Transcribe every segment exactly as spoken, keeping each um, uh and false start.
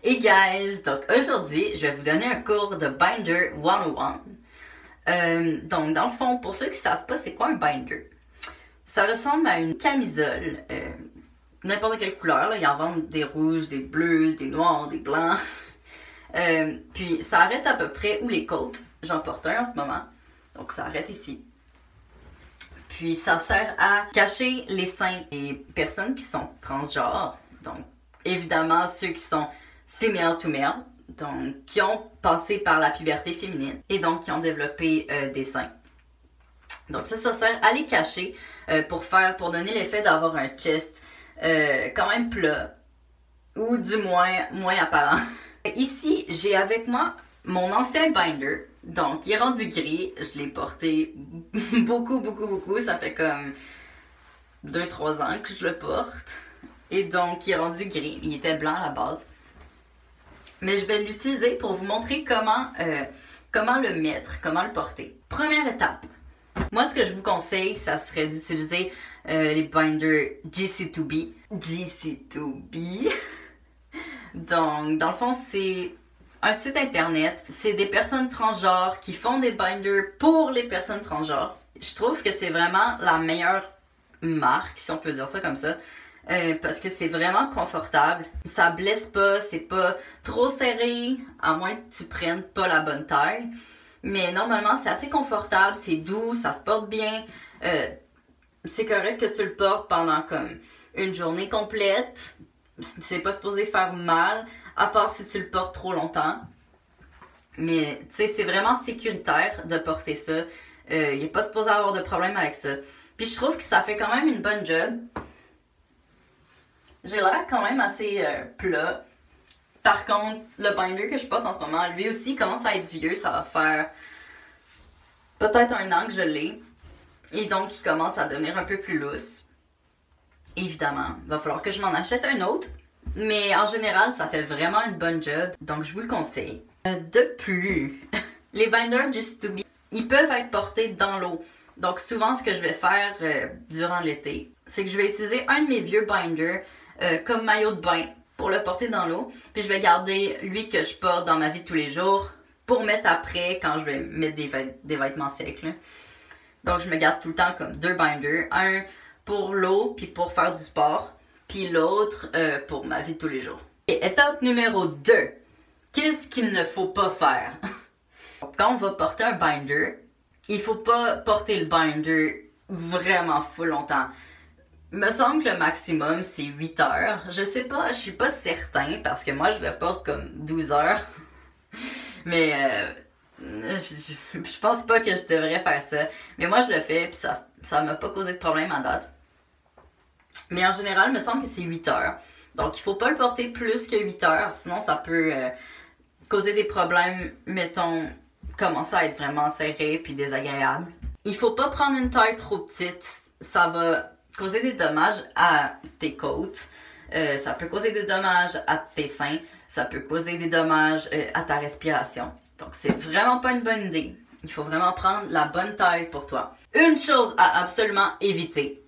Hey guys! Donc aujourd'hui, je vais vous donner un cours de Binder cent un. Euh, donc dans le fond, pour ceux qui ne savent pas c'est quoi un binder, ça ressemble à une camisole, euh, n'importe quelle couleur, là. Ils en vendent des rouges, des bleus, des noirs, des blancs. euh, puis ça arrête à peu près où les côtes. J'en porte un en ce moment, donc ça arrête ici. Puis ça sert à cacher les seins des personnes qui sont transgenres, donc évidemment ceux qui sont female to male, donc qui ont passé par la puberté féminine et donc qui ont développé euh, des seins. Donc ça, ça sert à les cacher euh, pour faire, pour donner l'effet d'avoir un chest euh, quand même plat ou du moins moins apparent. Ici, j'ai avec moi mon ancien binder, donc il est rendu gris, je l'ai porté beaucoup beaucoup beaucoup, ça fait comme deux trois ans que je le porte et donc il est rendu gris, il était blanc à la base. Mais je vais l'utiliser pour vous montrer comment, euh, comment le mettre, comment le porter. Première étape, moi ce que je vous conseille, ça serait d'utiliser euh, les binders G C deux B. G C deux B. Donc, dans le fond, c'est un site internet. C'est des personnes transgenres qui font des binders pour les personnes transgenres. Je trouve que c'est vraiment la meilleure marque, si on peut dire ça comme ça. Euh, parce que c'est vraiment confortable, ça blesse pas, c'est pas trop serré, à moins que tu prennes pas la bonne taille. Mais normalement, c'est assez confortable, c'est doux, ça se porte bien. Euh, c'est correct que tu le portes pendant comme une journée complète. C'est pas supposé faire mal, à part si tu le portes trop longtemps. Mais tu sais, c'est vraiment sécuritaire de porter ça. Il euh, n'est pas supposé avoir de problème avec ça. Puis je trouve que ça fait quand même une bonne job. J'ai l'air quand même assez euh, plat. Par contre, le binder que je porte en ce moment, lui aussi commence à être vieux. Ça va faire peut-être un an que je l'ai. Et donc, il commence à devenir un peu plus lousse. Évidemment, il va falloir que je m'en achète un autre. Mais en général, ça fait vraiment une bonne job. Donc, je vous le conseille. Euh, de plus, les binders G C deux B, ils peuvent être portés dans l'eau. Donc, souvent, ce que je vais faire euh, durant l'été, c'est que je vais utiliser un de mes vieux binders Euh, comme maillot de bain pour le porter dans l'eau. Puis je vais garder lui que je porte dans ma vie de tous les jours pour mettre après quand je vais mettre des, vêt des vêtements secs. Là. Donc je me garde tout le temps comme deux binders. Un pour l'eau puis pour faire du sport. Puis l'autre euh, pour ma vie de tous les jours. Et étape numéro deux. Qu'est-ce qu'il ne faut pas faire? Quand on va porter un binder, il faut pas porter le binder vraiment full longtemps. Il me semble que le maximum c'est huit heures. Je sais pas, je suis pas certain parce que moi je le porte comme douze heures. Mais euh, je, je pense pas que je devrais faire ça. Mais moi je le fais puis ça ça m'a pas causé de problème à date. Mais en général, il me semble que c'est huit heures. Donc il faut pas le porter plus que huit heures, sinon ça peut euh, causer des problèmes, mettons, commencer à être vraiment serré puis désagréable. Il faut pas prendre une taille trop petite, ça va causer des dommages à tes côtes, euh, ça peut causer des dommages à tes seins, ça peut causer des dommages euh, à ta respiration. Donc c'est vraiment pas une bonne idée. Il faut vraiment prendre la bonne taille pour toi. Une chose à absolument éviter,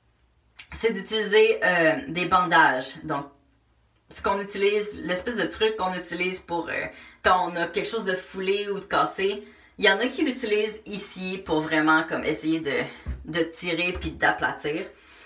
c'est d'utiliser euh, des bandages. Donc ce qu'on utilise, l'espèce de truc qu'on utilise pour euh, quand on a quelque chose de foulé ou de cassé. Il y en a qui l'utilisent ici pour vraiment comme essayer de, de tirer puis d'aplatir.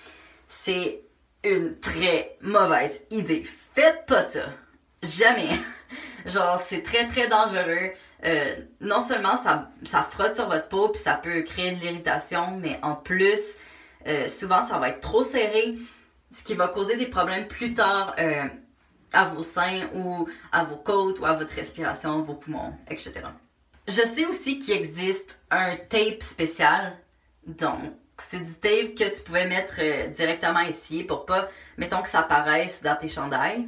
C'est une très mauvaise idée. Faites pas ça. Jamais. Genre, c'est très très dangereux. Euh, non seulement ça, ça frotte sur votre peau puis ça peut créer de l'irritation, mais en plus, euh, souvent ça va être trop serré, ce qui va causer des problèmes plus tard euh, à vos seins ou à vos côtes ou à votre respiration, vos poumons, et cetera. Je sais aussi qu'il existe un tape spécial, donc c'est du tape que tu pouvais mettre euh, directement ici pour pas, mettons que ça apparaisse dans tes chandails.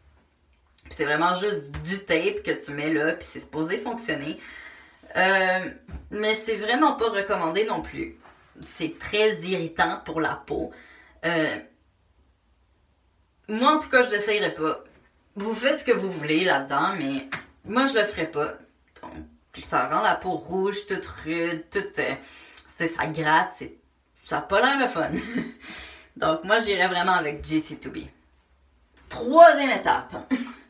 C'est vraiment juste du tape que tu mets là, puis c'est supposé fonctionner. Euh, mais c'est vraiment pas recommandé non plus. C'est très irritant pour la peau. Euh, moi en tout cas je l'essayerai pas. Vous faites ce que vous voulez là-dedans, mais moi je le ferai pas. Donc, ça rend la peau rouge, toute rude, toute... Euh, ça gratte, ça n'a pas l'air le fun. Donc moi j'irais vraiment avec G C deux B. Troisième étape.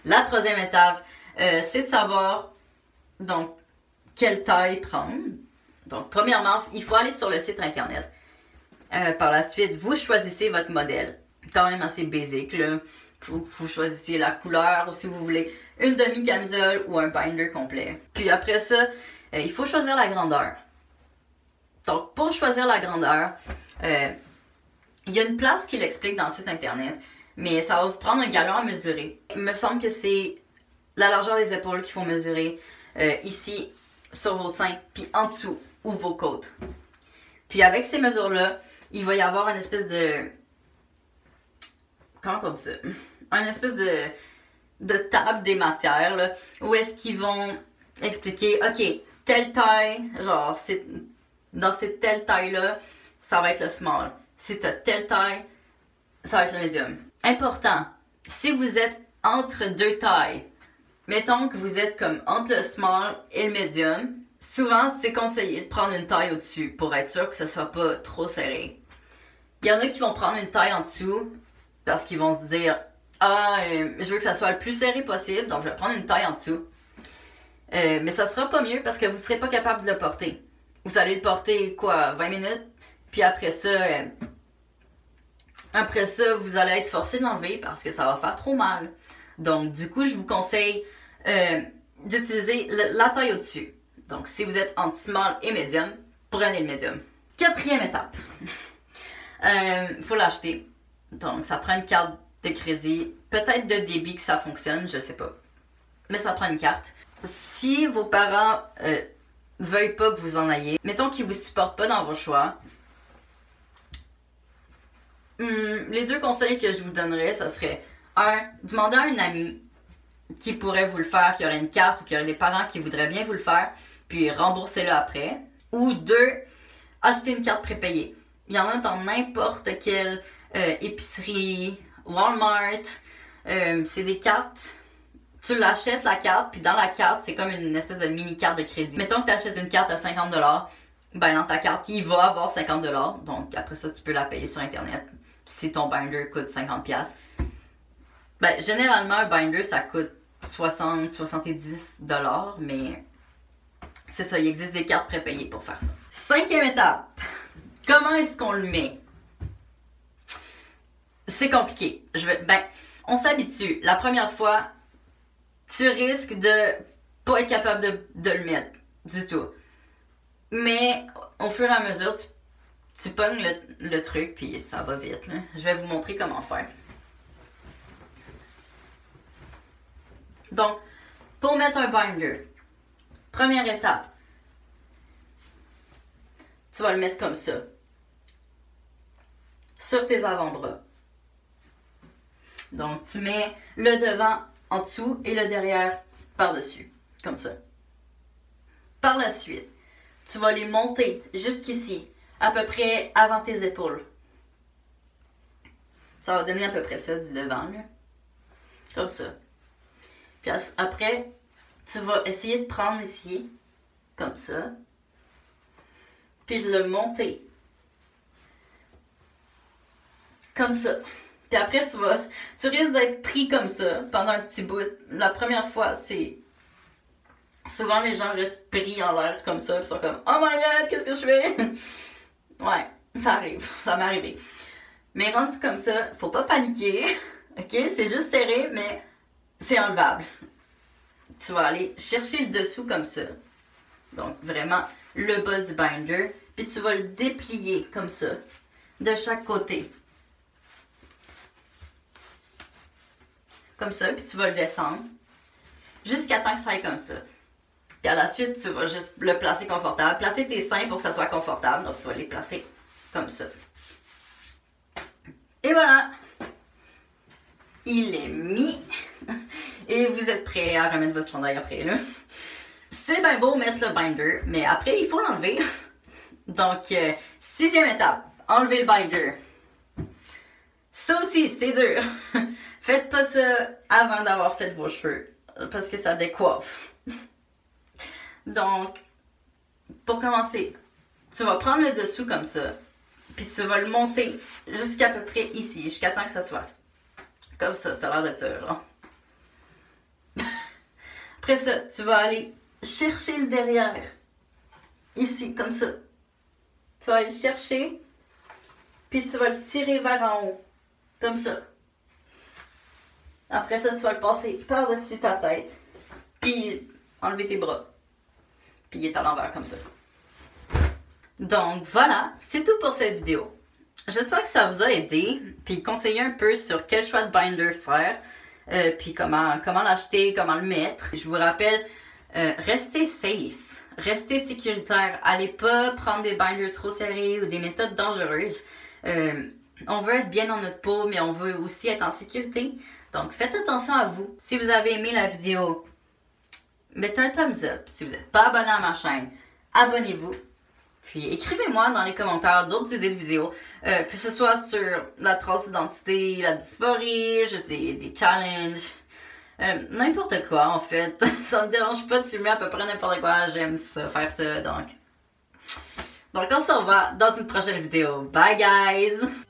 La troisième étape, euh, c'est de savoir donc quelle taille prendre. Donc, premièrement, il faut aller sur le site internet. Euh, par la suite, vous choisissez votre modèle. Quand même assez basique, là. Vous, vous choisissez la couleur, ou si vous voulez une demi-camisole ou un binder complet. Puis après ça, euh, il faut choisir la grandeur. Donc, pour choisir la grandeur, euh, il y a une place qui l'explique dans le site internet, mais ça va vous prendre un galon à mesurer. Il me semble que c'est la largeur des épaules qu'il faut mesurer euh, ici, sur vos seins, puis en dessous, ou vos côtes. Puis avec ces mesures-là, il va y avoir une espèce de... Comment on dit ça? Une espèce de, de table des matières, là, où est-ce qu'ils vont expliquer, OK, telle taille, genre, c'est, dans cette telle taille-là, ça va être le small. Si tu as telle taille, ça va être le medium. Important, si vous êtes entre deux tailles, mettons que vous êtes comme entre le small et le medium, souvent c'est conseillé de prendre une taille au-dessus pour être sûr que ça soit pas trop serré. Il y en a qui vont prendre une taille en dessous parce qu'ils vont se dire « Ah, euh, je veux que ça soit le plus serré possible, donc je vais prendre une taille en dessous. Euh, » Mais ça sera pas mieux parce que vous serez pas capable de le porter. Vous allez le porter, quoi, vingt minutes, puis après ça, euh, après ça, vous allez être forcé de l'enlever parce que ça va faire trop mal. Donc, du coup, je vous conseille euh, d'utiliser la taille au-dessus. Donc, si vous êtes entre small et medium, prenez le medium. Quatrième étape. Il euh, faut l'acheter. Donc, ça prend une carte de crédit. Peut-être de débit que ça fonctionne, je sais pas. Mais ça prend une carte. Si vos parents euh, veuillent pas que vous en ayez, mettons qu'ils vous supportent pas dans vos choix, hum, les deux conseils que je vous donnerais, ça serait un, demandez à un ami qui pourrait vous le faire, qui aurait une carte ou qui aurait des parents qui voudraient bien vous le faire, puis remboursez-le après. Ou deux, achetez une carte prépayée. Il y en a dans n'importe quelle euh, épicerie, Walmart. Euh, c'est des cartes. Tu l'achètes la carte, puis dans la carte, c'est comme une espèce de mini carte de crédit. Mettons que tu achètes une carte à cinquante dollars, ben dans ta carte, il va avoir cinquante dollars. Donc après ça, tu peux la payer sur Internet si ton binder coûte cinquante dollars. Ben, généralement, un binder, ça coûte soixante à soixante-dix dollars, mais c'est ça, il existe des cartes prépayées pour faire ça. Cinquième étape, comment est-ce qu'on le met? C'est compliqué. Je vais, ben, on s'habitue. La première fois, tu risques de pas être capable de, de le mettre du tout. Mais au fur et à mesure, tu, tu pognes le, le truc, puis ça va vite, là. Je vais vous montrer comment faire. Donc, pour mettre un binder, première étape, tu vas le mettre comme ça, sur tes avant-bras. Donc, tu mets le devant en dessous et le derrière par-dessus, comme ça. Par la suite, tu vas les monter jusqu'ici, à peu près avant tes épaules. Ça va donner à peu près ça du devant, là. Comme ça. Puis après, tu vas essayer de prendre ici, comme ça, puis de le monter, comme ça. Puis après, tu vas, tu risques d'être pris comme ça pendant un petit bout. La première fois, c'est... Souvent, les gens restent pris en l'air comme ça, puis sont comme « Oh my God, qu'est-ce que je fais? » Ouais, ça arrive, ça m'est arrivé. Mais rendu comme ça, faut pas paniquer, ok? C'est juste serré, mais... c'est enlevable. Tu vas aller chercher le dessous comme ça. Donc, vraiment, le bas du binder. Puis tu vas le déplier comme ça, de chaque côté. Comme ça, puis tu vas le descendre. Jusqu'à temps que ça aille comme ça. Puis à la suite, tu vas juste le placer confortable. Placer tes seins pour que ça soit confortable. Donc, tu vas les placer comme ça. Et voilà! Il est mis. Et vous êtes prêts à remettre votre chandail après, là. C'est bien beau mettre le binder, mais après, il faut l'enlever. Donc, euh, sixième étape, enlever le binder. Ça aussi, c'est dur. Faites pas ça avant d'avoir fait vos cheveux, parce que ça décoiffe. Donc, pour commencer, tu vas prendre le dessous comme ça, puis tu vas le monter jusqu'à peu près ici, jusqu'à temps que ça soit comme ça. T'as l'air de ça, là. Après ça, tu vas aller chercher le derrière. Ici, comme ça. Tu vas aller le chercher. Puis tu vas le tirer vers en haut. Comme ça. Après ça, tu vas le passer par-dessus ta tête. Puis enlever tes bras. Puis il est à l'envers comme ça. Donc voilà, c'est tout pour cette vidéo. J'espère que ça vous a aidé, puis conseillé un peu sur quel choix de binder faire, euh, puis comment, comment l'acheter, comment le mettre. Je vous rappelle, euh, restez safe, restez sécuritaire, allez pas prendre des binders trop serrés ou des méthodes dangereuses. Euh, on veut être bien dans notre peau, mais on veut aussi être en sécurité. Donc faites attention à vous. Si vous avez aimé la vidéo, mettez un thumbs up. Si vous n'êtes pas abonné à ma chaîne, abonnez-vous. Puis écrivez-moi dans les commentaires d'autres idées de vidéos, euh, que ce soit sur la transidentité, la dysphorie, juste des, des challenges, euh, n'importe quoi en fait. Ça me dérange pas de filmer à peu près n'importe quoi, j'aime ça, faire ça, donc. Donc on se revoit dans une prochaine vidéo. Bye guys!